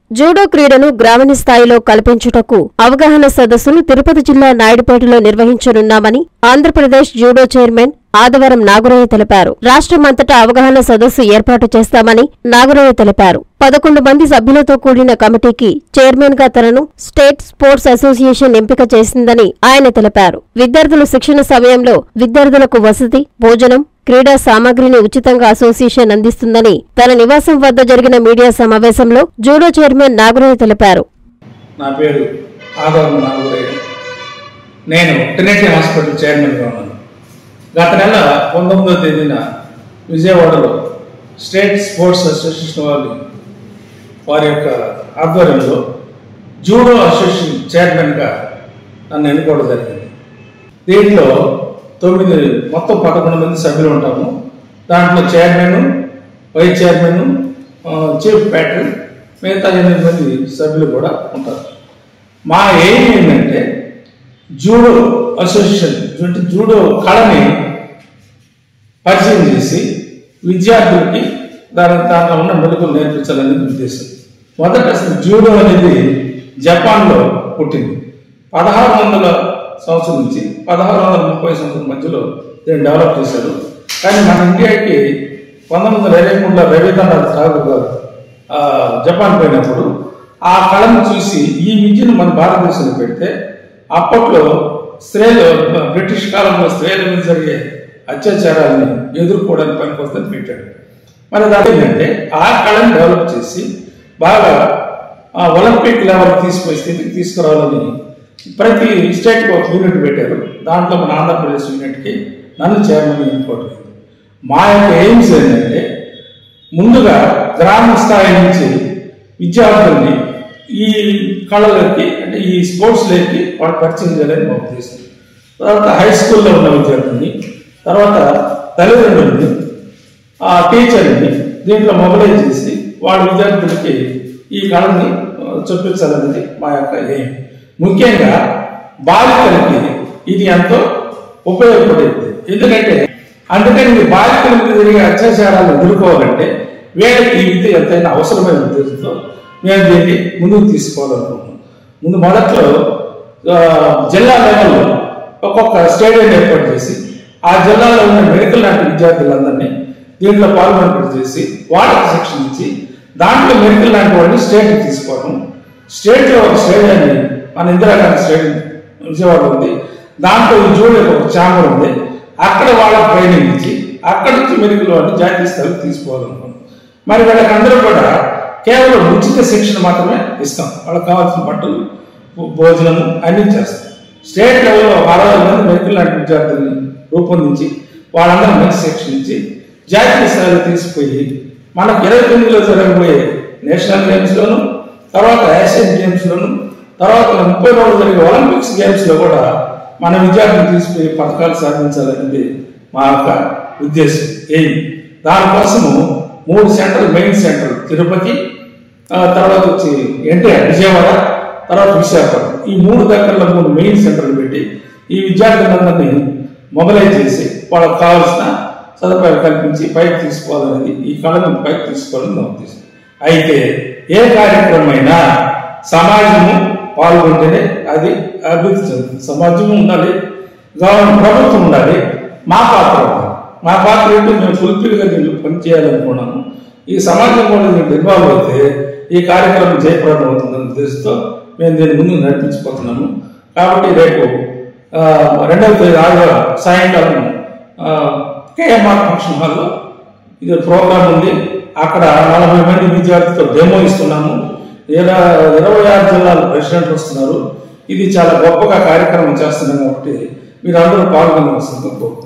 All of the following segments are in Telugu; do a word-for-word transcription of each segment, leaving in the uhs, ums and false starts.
జూడో క్రీడను గ్రామీణ స్థాయిలో కల్పించుటకు అవగాహన సదస్సును తిరుపతి జిల్లా నాయుడుపేటలో నిర్వహించనున్నామని ఆంధ్రప్రదేశ్ జూడో చైర్మన్ ఆదివారం నాగురయ్య తెలిపారు. రాష్ట్రమంతటా అవగాహన సదస్సు ఏర్పాటు చేస్తామని నాగురయ్య తెలిపారు. పదకొండు మంది సభ్యులతో కూడిన కమిటీకి చైర్మన్ గా తనను స్టేట్ స్పోర్ట్స్ అసోసియేషన్ ఎంపిక చేసిందని ఆయన తెలిపారు. విద్యార్థుల శిక్షణ సమయంలో విద్యార్థులకు వసతి, భోజనం, క్రీడా సామాగ్రిని ఉచితంగా అసోసియేషన్ అందిస్తుందని తన నివాసం వద్ద జరిగిన మీడియా సమావేశంలో జూడో చైర్మన్ నాగురయ్య తెలిపారు. నా పేరు ఆదివారం నాగురయ్య. నేను ట్రినిటీ హాస్పిటల్ చైర్మన్గా ఉన్నాను. గత నెల పంతొమ్మిదవ తేదీన విజయవాడలో స్టేట్ స్పోర్ట్స్ అసోసియేషన్ వాళ్ళు వారి యొక్క ఆధ్వర్యంలో జూడో అసోసియేషన్ చైర్మన్గా నన్ను ఎన్నుకోవడం జరిగింది. దీంట్లో తొమ్మిది మొత్తం పదకొండు మంది సభ్యులు ఉంటాము. దాంట్లో chairman, vice chairman, chief patron, మిగతా ఎనిమిది మంది సభ్యులు కూడా ఉంటారు. మా ఎయిమ్ ఏంటంటే జూడో అసోసియేషన్ అంటే జూడో కళని పరిచయం చేసి విద్యార్థులకి దాని దాంట్లో ఉన్న మెళకువలు నేర్పించాలనేది ఉద్దేశం. మొదట అసలు జూడో అనేది జపాన్లో పుట్టింది. పదహారు వందల సంవత్సరం నుంచి పదహారు వందల ముప్పై సంవత్సరం మధ్యలో దీన్ని డెవలప్ చేశారు. కానీ మన ఇండియాకి పంతొమ్మిది వందల ఇరవై మూడులో రవీంద్రనాథ్ ఠాగూర్ గారు జపాన్ పోయినప్పుడు ఆ కళను చూసి ఈ విద్యను మన భారతదేశంలో పెడితే అప్పట్లో స్త్రీలు బ్రిటిష్ కాలంలో స్త్రీల మీద జరిగే అత్యాచారాలను ఎదుర్కోవడానికి పనికొస్తుందని పెట్టాడు. మరి దాని ఏంటంటే ఆ కళను డెవలప్ చేసి బాగా ఒలింపిక్ లెవెల్ తీసుకునే స్థితికి తీసుకురావాలని ప్రతి స్టేట్కి ఒక యూనిట్ పెట్టారు. దాంట్లో మన ఆంధ్రప్రదేశ్ యూనిట్కి నన్ను చైర్మన్ ఎన్నుకోవడం. మా యొక్క ఎయిమ్స్ ఏంటంటే ముందుగా గ్రామ స్థాయి నుంచి విద్యార్థుల్ని ఈ కళలకి అంటే ఈ స్పోర్ట్స్లోకి వాళ్ళు పరిచయం చేయాలని మా ఉద్దేశం. తర్వాత హై స్కూల్లో ఉన్న విద్యార్థుల్ని, తర్వాత తల్లిదండ్రుల్ని, ఆ టీచర్ని దీంట్లో మొబిలైజ్ చేసి వాళ్ళ విద్యార్థులకి ఈ కళని చూపించాలనేది మా యొక్క ఎయిమ్. ముఖ్యంగా బాలికలకి ఇది ఎంతో ఉపయోగపడేది. ఎందుకంటే అందుకని ఈ బాలికల మీద జరిగే అత్యాచారాలను ఎదుర్కోవాలంటే వీళ్ళకి ఈ విద్య ఎంతైనా అవసరమైన ఉద్దేశంతో మేము దీన్ని ముందుకు తీసుకోవాలనుకుంటున్నాం. ముందు మొదట్లో జిల్లా లెవెల్లో ఒక్కొక్క స్టేడియం ఏర్పాటు చేసి ఆ జిల్లాలో ఉన్న మెడికల్ లాంటి విద్యార్థులందరినీ దీంట్లో పాల్గొనేటట్టు చేసి వాళ్ళకి శిక్షణ ఇచ్చి దాంట్లో మెడికల్ లాంటి వాళ్ళని స్టేట్కి తీసుకోవడం. స్టేట్లో ఒక స్టేడియాన్ని మన ఇందిరాగాంధీ స్టేడియం విజయవాడ ఉంది. దాంట్లో ఈ జూడో ఒక ఛాంబర్ ఉంది. అక్కడ వాళ్ళకి ట్రైనింగ్ ఇచ్చి అక్కడి నుంచి మెడికల్ వాళ్ళని జాతీయ స్థాయికి తీసుకోవాలనుకున్నాం. మరి వీళ్ళకి అందరూ కూడా కేవలం ఉచిత శిక్షణ మాత్రమే ఇస్తాం. వాళ్ళకి కావాల్సిన బట్టలు, భోజనము అన్ని చేస్తాం. స్టేట్ లెవెల్లో అరవై మంది మెడికల్ లాంటి విద్యార్థుల్ని రూపొందించి వాళ్ళందరూ మంచి శిక్షణ ఇచ్చి జాతీయ స్థాయిలో తీసుకుపోయి మనకు ఇరవై తొమ్మిదిలో జరగబోయే నేషనల్ గేమ్స్లోను, తర్వాత ఏషియన్ గేమ్స్లోను, తర్వాత ముప్పై రోజులు జరిగే ఒలింపిక్స్ గేమ్స్లో కూడా మన విద్యార్థులు తీసుకుపోయి పథకాలు సాధించాలనేది మా యొక్క ఉద్దేశం. ఏం దానికోసము మూడు సెంటర్లు, మెయిన్ సెంటర్ తిరుపతి, తర్వాత వచ్చి ఎన్టీఆర్ విజయవాడ, తర్వాత విశాఖపట్నం, ఈ మూడు దగ్గరలో మూడు మెయిన్ సెంటర్లు పెట్టి ఈ విద్యార్థులందరినీ మొబిలైజ్ చేసి వాళ్ళకు కావాల్సిన సదుపాయాలు కల్పించి పైకి తీసుకోవాలనేది, ఈ కళను పైకి తీసుకోవాలని నా ఉద్దేశం. అయితే ఏ కార్యక్రమం అయినా సమాజము పాల్గొంటేనే అది అభివృద్ధి చెందుతుంది. సమాజము ఉండాలి, గవర్నమెంట్ ప్రభుత్వం ఉండాలి, మా పాత్ర ఉండాలి. మా పాత్ర ఏంటో మేము ఫుల్ఫిల్గా దీన్ని పనిచేయాలనుకున్నాము. ఈ సమాజం కూడా దీనికి ఇన్వాల్వ్ అయితే ఈ కార్యక్రమం జయప్రదం అవుతుందనే ఉద్దేశంతో మేము దీన్ని ముందు నడిపించిపోతున్నాము. కాబట్టి రేపు రెండవ తేదీ ఆదివారం సాయంకాలం కేఎంఆర్ ఫంక్షన్ హాల్లో ఇది ప్రోగ్రామ్ ఉంది. అక్కడ నలభై మంది విద్యార్థులతో డెమో ఇస్తున్నాము. ఇరవై ఇరవై ఆరు జిల్లాల ప్రెసిడెంట్లు వస్తున్నారు. ఇది చాలా గొప్పగా కార్యక్రమం చేస్తున్నాం కాబట్టి మీరు అందరూ పాల్గొనవలసిందిగా కోరుతున్నాం.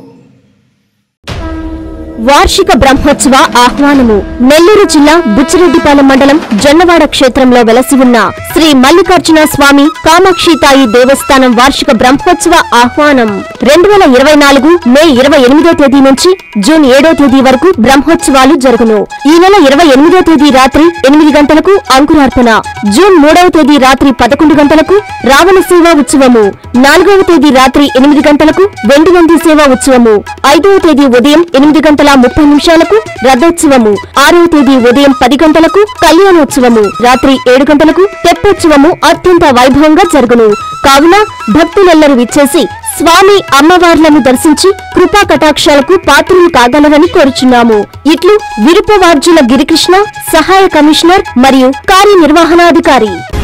వార్షిక బ్రహ్మోత్సవ ఆహ్వానము. నెల్లూరు జిల్లా బుచ్చిరెడ్డిపాలెం మండలం జొన్నవాడ క్షేత్రంలో వెలసి ఉన్న శ్రీ మల్లికార్జున స్వామి కామాక్షితాయి దేవస్థానం వార్షిక బ్రహ్మోత్సవ ఆహ్వానం రెండు వేల ఇరవై నాలుగు మే ఇరవై ఎనిమిదో తేదీ నుంచి జూన్ ఏడో తేదీ వరకు బ్రహ్మోత్సవాలు జరుగును. ఈ నెల ఇరవై ఎనిమిదో తేదీ రాత్రి ఎనిమిది గంటలకు అంకురార్పణ, జూన్ మూడవ తేదీ రాత్రి పదకొండు గంటలకు రావణ సేవా ఉత్సవము, నాలుగవ తేదీ రాత్రి ఎనిమిది గంటలకు వెండి నంది సేవా ఉత్సవము, ఐదవ తేదీ ఉదయం ఎనిమిది గంటల ముప్పై నిమిషాలకు రథోత్సవము, ఆరవ తేదీ ఉదయం పది గంటలకు కళ్యాణోత్సవము, రాత్రి ఏడు గంటలకు తెప్పోత్సవము అత్యంత వైభవంగా జరుగును. కావున భక్తులెల్లరూ విచ్చేసి స్వామి అమ్మవార్లను దర్శించి కృపా కటాక్షాలకు పాత్రలు కాగలరని కోరుచున్నాము. ఇట్లు విరుపవార్జుల గిరికృష్ణ, సహాయ కమిషనర్ మరియు కార్యనిర్వహణాధికారి.